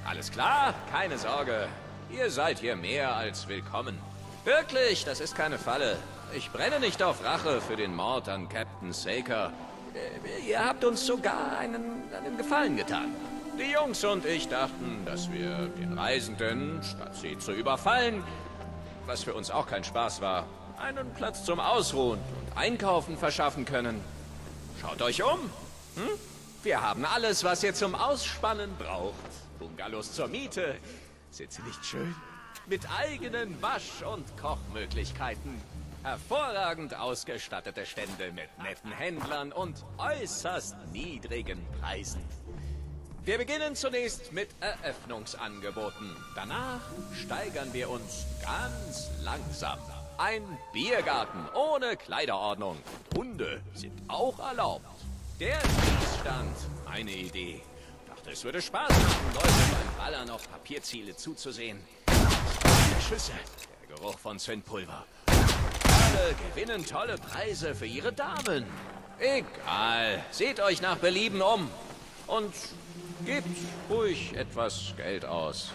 Alles klar, keine Sorge. Ihr seid hier mehr als willkommen. Wirklich, das ist keine Falle. Ich brenne nicht auf Rache für den Mord an Captain Saker. Ihr habt uns sogar einen Gefallen getan. Die Jungs und ich dachten, dass wir den Reisenden, statt sie zu überfallen, was für uns auch kein Spaß war, einen Platz zum Ausruhen und Einkaufen verschaffen können. Schaut euch um. Wir haben alles, was ihr zum Ausspannen braucht. Bungalows zur Miete. Sind sie nicht schön? Mit eigenen Wasch- und Kochmöglichkeiten. Hervorragend ausgestattete Stände mit netten Händlern und äußerst niedrigen Preisen. Wir beginnen zunächst mit Eröffnungsangeboten. Danach steigern wir uns ganz langsam. Ein Biergarten ohne Kleiderordnung. Hunde sind auch erlaubt. Der Schießstand, eine Idee. Dachte, es würde Spaß machen, Leute beim Ballern auf Papierziele zuzusehen. Die Schüsse, der Geruch von Zündpulver. Alle gewinnen tolle Preise für ihre Damen. Egal, seht euch nach Belieben um. Und gebt ruhig etwas Geld aus.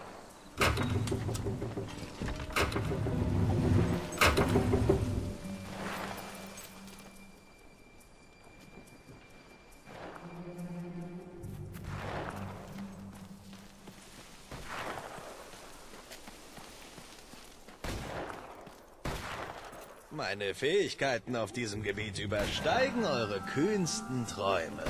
Meine Fähigkeiten auf diesem Gebiet übersteigen eure kühnsten Träume.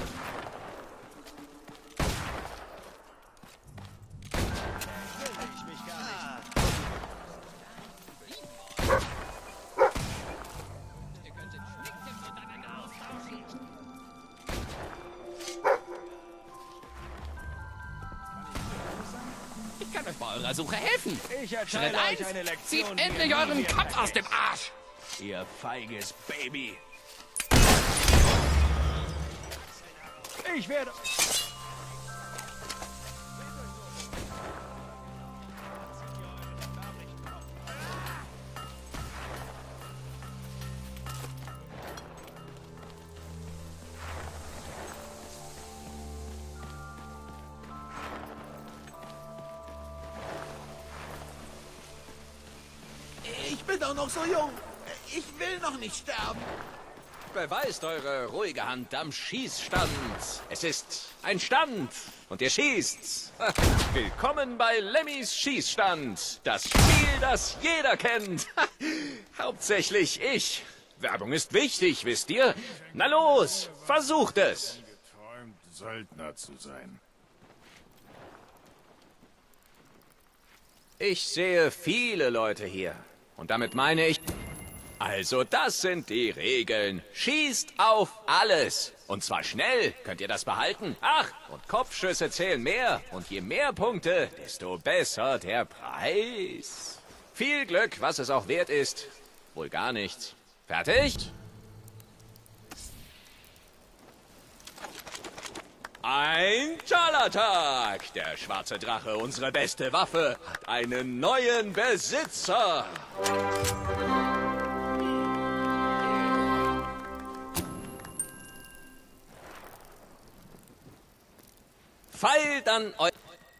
Ich kann euch bei eurer Suche helfen. Ich Schritt erteile euch 1, eine Lektion. zieht endlich euren Kopf aus dem Arsch. Ihr feiges Baby. Ich werde... Ich bin doch noch so jung. Ich will noch nicht sterben. Beweist eure ruhige Hand am Schießstand. Es ist ein Stand und ihr schießt. Willkommen bei Lemmys Schießstand. Das Spiel, das jeder kennt. Hauptsächlich ich. Werbung ist wichtig, wisst ihr? Na los, versucht es. Geträumt, Söldner zu sein. Ich sehe viele Leute hier. Und damit meine ich... Also das sind die Regeln. Schießt auf alles. Und zwar schnell. Könnt ihr das behalten? Ach, und Kopfschüsse zählen mehr. Und je mehr Punkte, desto besser der Preis. Viel Glück, was es auch wert ist. Wohl gar nichts. Fertig? Ein Czalatag! Der schwarze Drache, unsere beste Waffe, hat einen neuen Besitzer. Feilt an euch.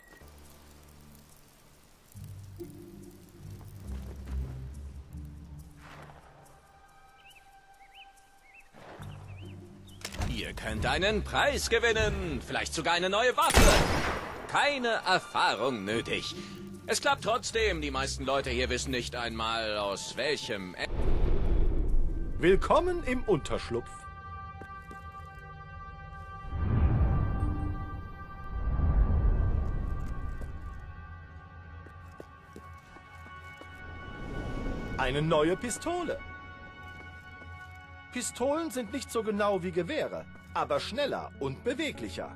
Ihr könnt einen Preis gewinnen, vielleicht sogar eine neue Waffe. Keine Erfahrung nötig. Es klappt trotzdem, die meisten Leute hier wissen nicht einmal, aus welchem... Willkommen im Unterschlupf. Eine neue Pistole. Pistolen sind nicht so genau wie Gewehre, aber schneller und beweglicher.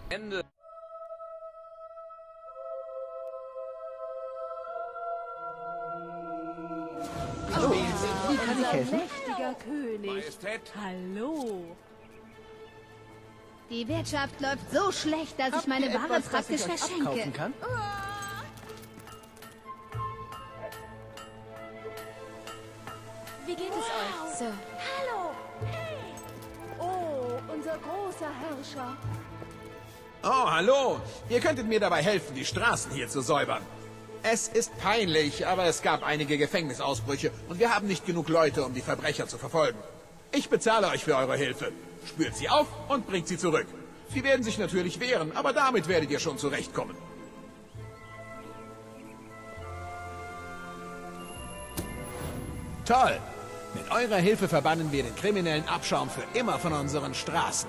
Ende. Wie kann ich helfen? Mächtiger König. Majestät. Hallo. Die Wirtschaft läuft so schlecht, dass ich meine Ware Etwas, das ich praktisch euch abkaufen verschenke. kann? Wie geht es euch, Sir? Hallo! Oh, unser großer Herrscher. Oh, hallo. Ihr könntet mir dabei helfen, die Straßen hier zu säubern. Es ist peinlich, aber es gab einige Gefängnisausbrüche und wir haben nicht genug Leute, um die Verbrecher zu verfolgen. Ich bezahle euch für eure Hilfe. Spürt sie auf und bringt sie zurück. Sie werden sich natürlich wehren, aber damit werdet ihr schon zurechtkommen. Toll! Mit eurer Hilfe verbannen wir den kriminellen Abschaum für immer von unseren Straßen.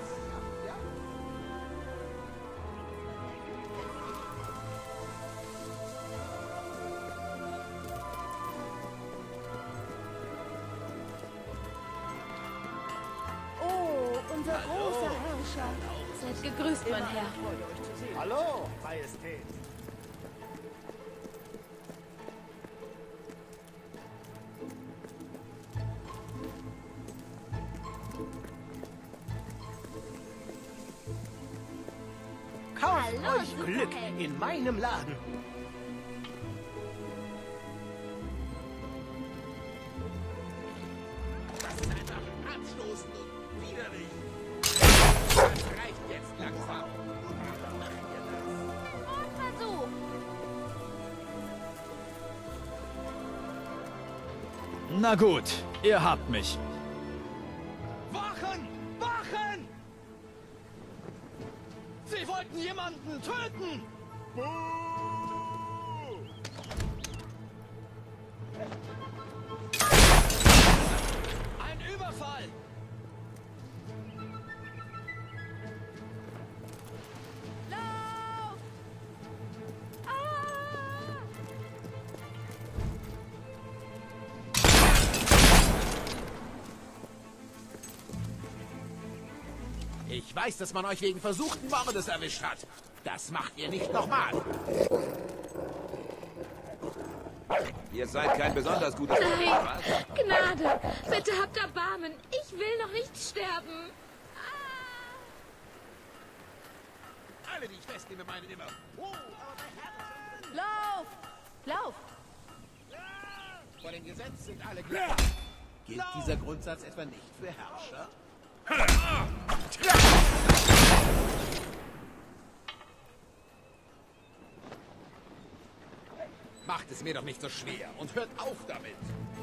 Oh, unser großer Herrscher. Seid gegrüßt, mein Herr. Hallo, Majestät. Kauft Hallo, euch Glück Superheld. in meinem Laden. Das ist einfach abstoßend und widerlich. Das reicht jetzt langsam. Versuch! Na gut, ihr habt mich. Wachen! Wachen! Sie wollten jemanden töten! Ein Überfall! Lauf! Ah! Ich weiß, dass man euch wegen versuchten Mordes erwischt hat. Das macht ihr nicht nochmal. Ihr seid kein besonders gutes Vorbild, was? Gnade! Bitte habt Erbarmen! Ich will noch nicht sterben! Alle, die ich festnehme, meinen immer. Oh, aber bei Herzen. Lauf! Lauf! Vor dem Gesetz sind alle gleich. Gilt dieser Grundsatz etwa nicht für Herrscher? Macht es mir doch nicht so schwer und hört auf damit.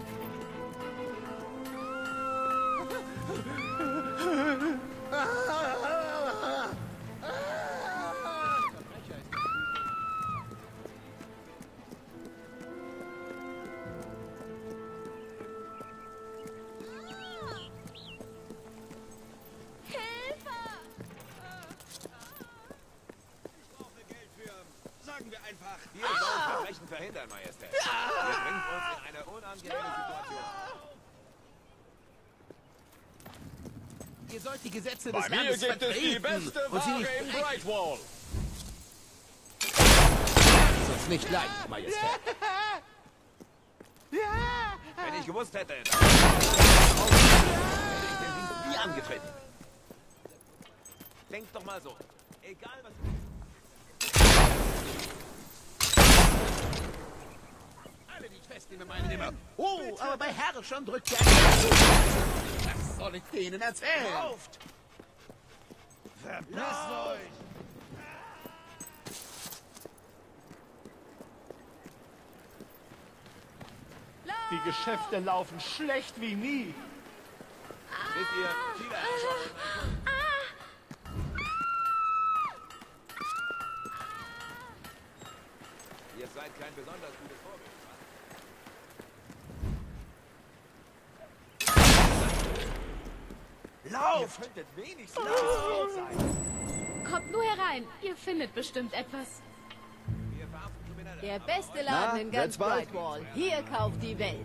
Sagen wir einfach. Wir sollen Verbrechen verhindern, Majestät. Ihr bringt uns in eine unangenehme Situation. Ihr sollt die Gesetze des Landes vertreten und sie nicht brechen. Brightwall. Das ist uns nicht leicht, Majestät. Wenn ich gewusst hätte, dass hätte ich den Dienst nie angetreten. Denkt doch mal so. Egal was... Alle, die ich festnehme, meinen immer. Oh, aber bei Herrschern drückt der zu. Was soll ich denen erzählen? Kauft! Verpisst euch! Die Geschäfte laufen schlecht wie nie. Seht ihr, viele Herrscher... Ihr seid kein besonders gutes Vorbild, was? Lauft! Könntet wenigstens froh sein. Kommt nur herein, ihr findet bestimmt etwas. Wir verhaften Kriminelle. Der beste Laden in ganz Brightwall. Hier kauft die Welt.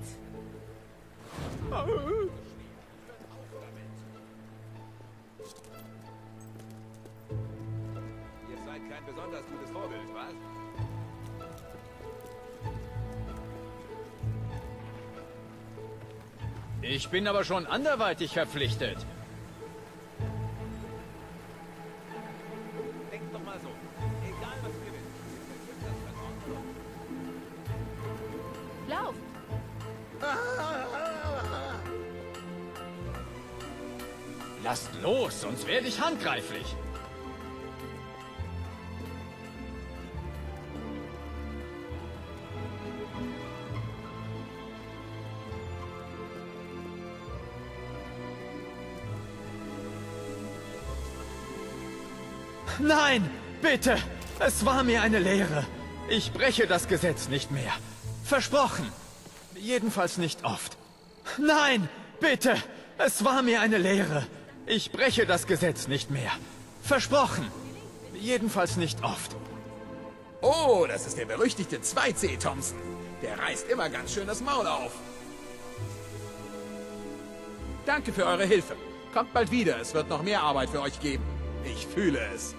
Ihr kein besonders gutes Vorbild, was? Ich bin aber schon anderweitig verpflichtet. Denk doch mal so. Egal, was du gewinnst. Lauf! Lasst los, sonst werde ich handgreiflich. Nein, bitte! Es war mir eine Lehre. Ich breche das Gesetz nicht mehr. Versprochen. Jedenfalls nicht oft. Nein, bitte! Es war mir eine Lehre. Ich breche das Gesetz nicht mehr. Versprochen. Jedenfalls nicht oft. Oh, das ist der berüchtigte 2C Thompson. Der reißt immer ganz schön das Maul auf. Danke für eure Hilfe. Kommt bald wieder, es wird noch mehr Arbeit für euch geben. Ich fühle es.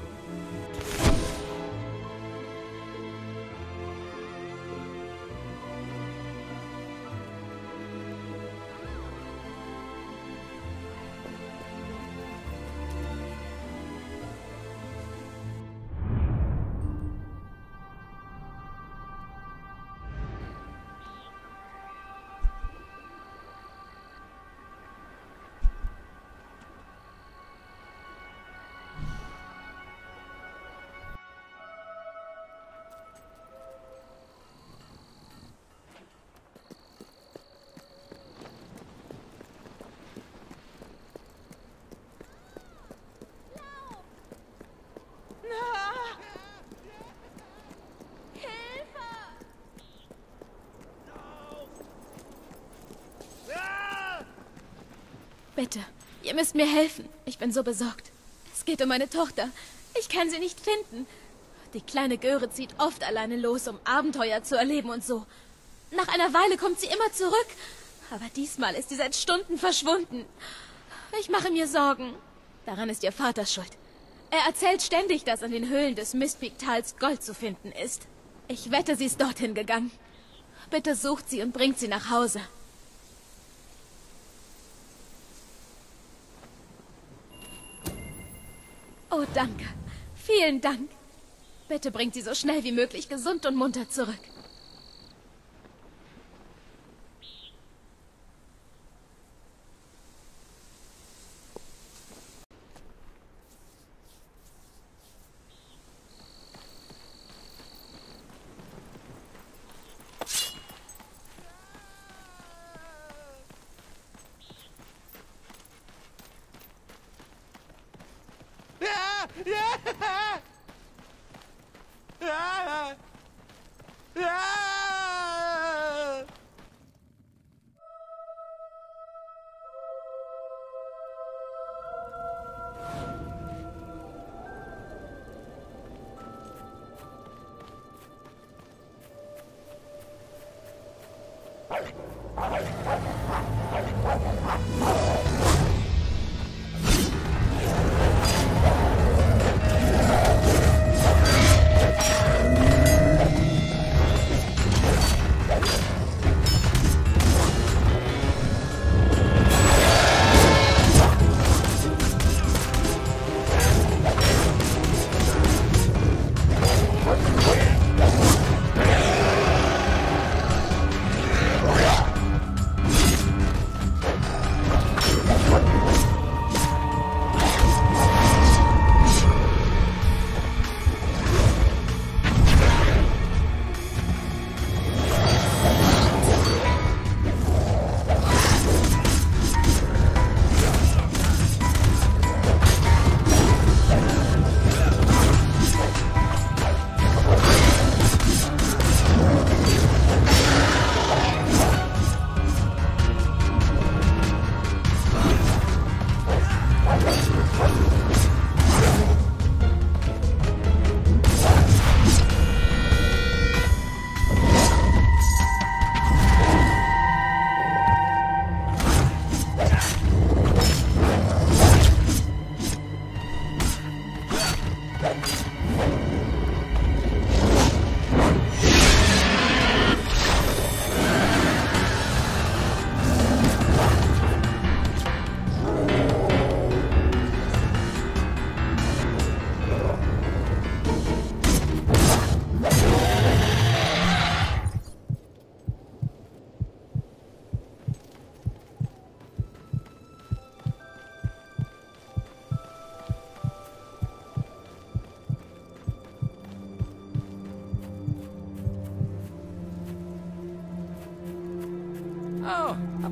Bitte, ihr müsst mir helfen. Ich bin so besorgt. Es geht um meine Tochter. Ich kann sie nicht finden. Die kleine Göre zieht oft alleine los, um Abenteuer zu erleben und so. Nach einer Weile kommt sie immer zurück. Aber diesmal ist sie seit Stunden verschwunden. Ich mache mir Sorgen. Daran ist ihr Vater schuld. Er erzählt ständig, dass an den Höhlen des Mistpeak-Tals Gold zu finden ist. Ich wette, sie ist dorthin gegangen. Bitte sucht sie und bringt sie nach Hause. Oh, danke. Vielen Dank. Bitte bringt sie so schnell wie möglich gesund und munter zurück.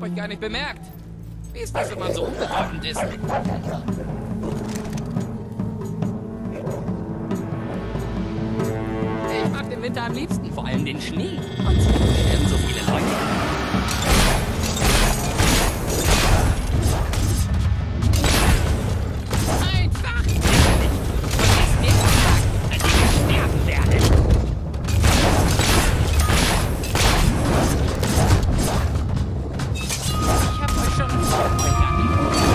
habe euch gar nicht bemerkt. Wie ist das, wenn man so unbedeutend ist? Ich mag den Winter am liebsten, vor allem den Schnee. Und es sterben so viele Leute. Einfach lächerlich. Und es ist der Tag, an dem ich sterben werde. Ich hab euch schon vorgegangen.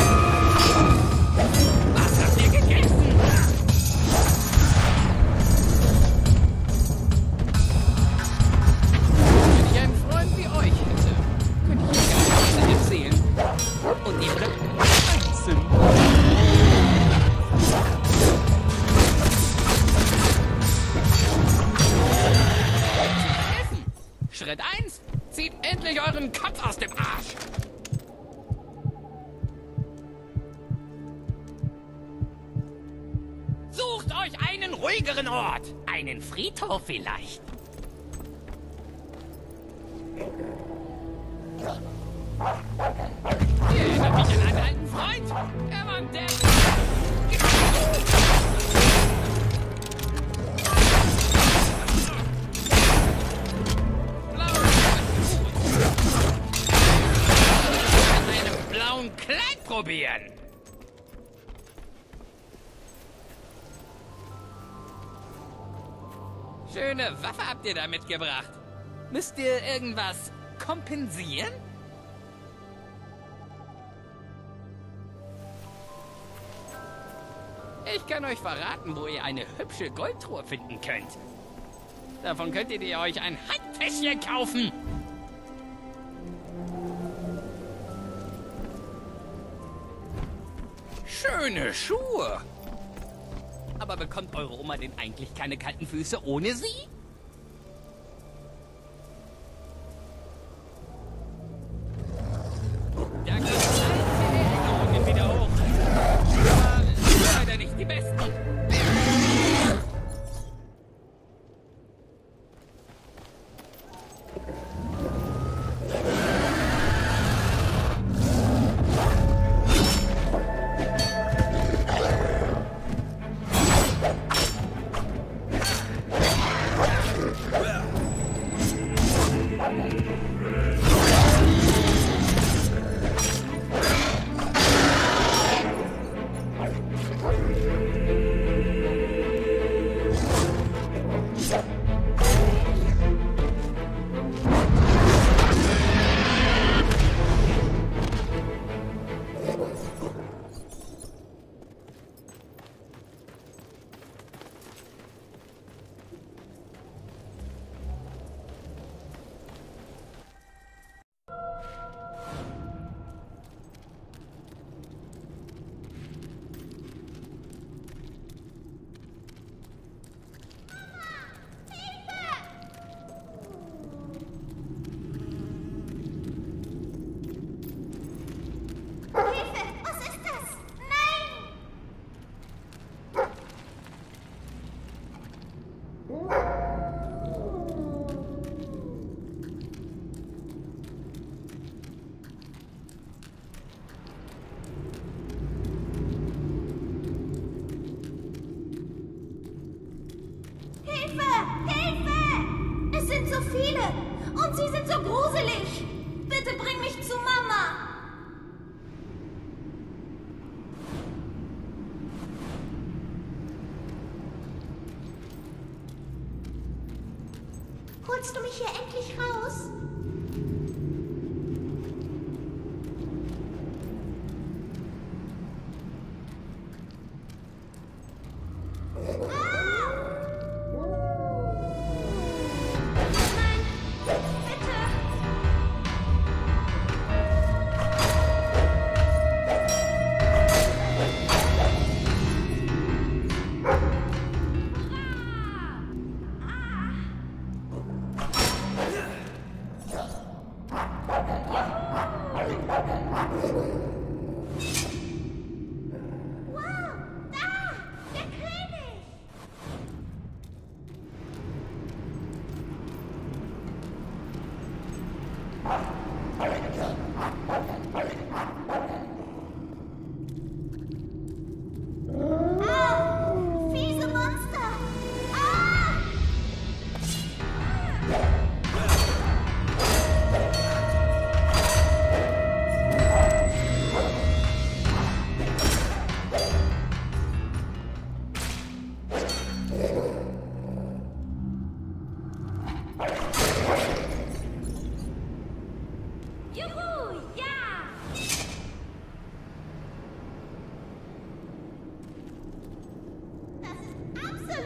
Was habt ihr gegessen? Wenn ich einen Freund wie euch hätte, könnte ich euch Geschichten erzählen. Und ihr bleibt einzeln. Schritt 1. Zieht endlich euren Kopf aus dem Arsch. Sucht euch einen ruhigeren Ort. Einen Friedhof vielleicht. Ihr erinnert mich an einen alten Freund. Er war ein Depp. Blauen Kleid probieren. Schöne Waffe habt ihr da mitgebracht. Müsst ihr irgendwas kompensieren? Ich kann euch verraten, wo ihr eine hübsche Goldtruhe finden könnt. Davon könntet ihr euch ein Handtäschchen kaufen. Schöne Schuhe. Aber bekommt eure Oma denn eigentlich keine kalten Füße ohne sie? Da kommt alte Erinnerungen wieder hoch. Aber leider nicht die besten. Und sie sind so gruselig. Bitte bring mich zu Mama. Holst du mich hier endlich raus?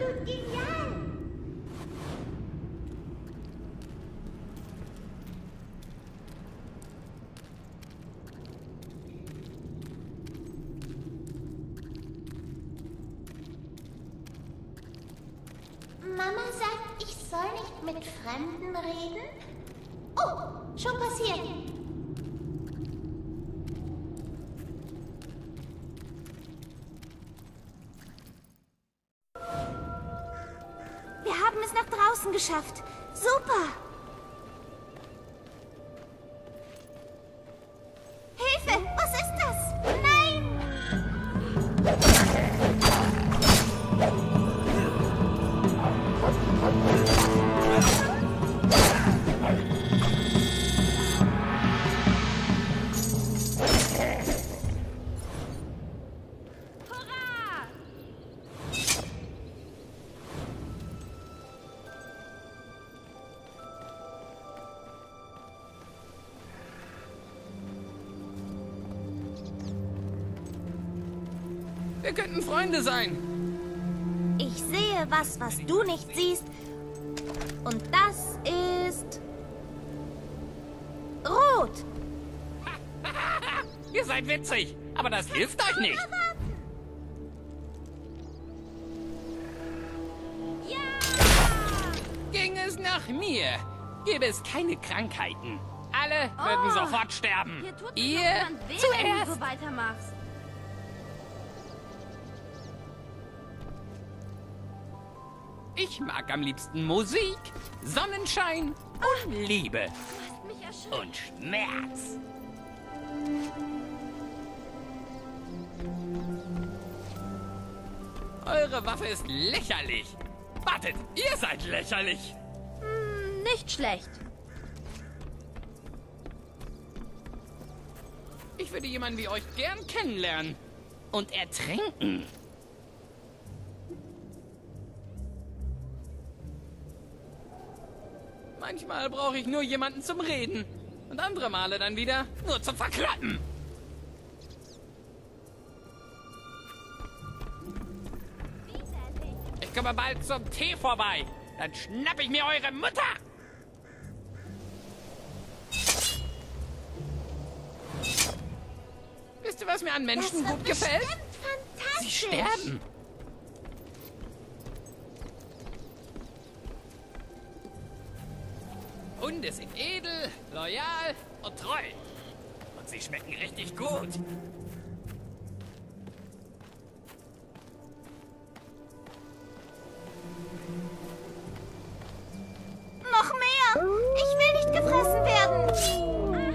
absolut genial. Mama sagt, ich soll nicht mit Fremden reden. Oh, schon passiert. Wir haben es nach draußen geschafft. Super. Hilfe, was ist das? Nein! Wir könnten Freunde sein. Ich sehe was du nicht siehst. Und das ist... rot. Ihr seid witzig, aber das hilft euch nicht. Ging es nach mir, gäbe es keine Krankheiten. Alle würden sofort sterben. Hier tut Ihr niemand weh, wenn zuerst. du so weitermachst. Ich mag am liebsten Musik, Sonnenschein und Liebe. Du hast mich erschreckt. Und Schmerz. Eure Waffe ist lächerlich. Wartet, ihr seid lächerlich. Nicht schlecht. Ich würde jemanden wie euch gern kennenlernen. Und ertränken. Manchmal brauche ich nur jemanden zum Reden. Und andere Male dann wieder nur zum Verklappen. Ich komme bald zum Tee vorbei. Dann schnapp ich mir eure Mutter. Wisst ihr, was mir an Menschen gut gefällt? Sie sterben. Hunde sind edel, loyal und treu. Und sie schmecken richtig gut. Noch mehr! Ich will nicht gefressen werden!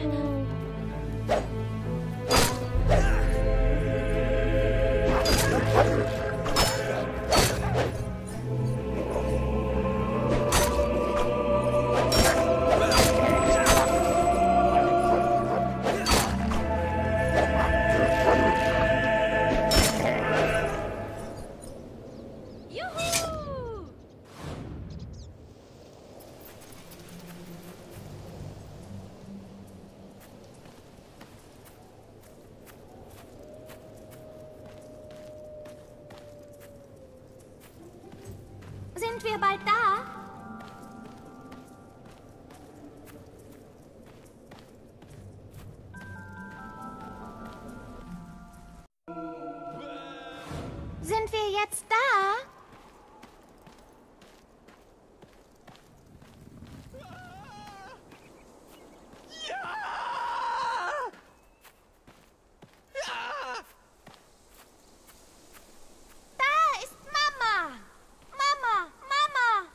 Sind wir bald da? Sind wir jetzt da? Da ist Mama! Mama! Mama!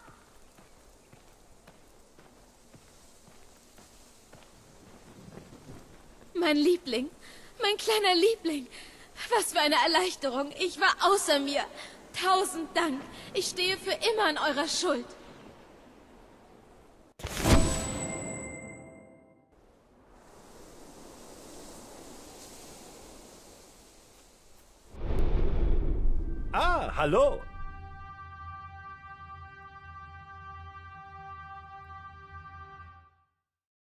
Mein Liebling, mein kleiner Liebling. Was für eine Erleichterung. Ich war außer mir. 1000 Dank. Ich stehe für immer in eurer Schuld. Ah, hallo.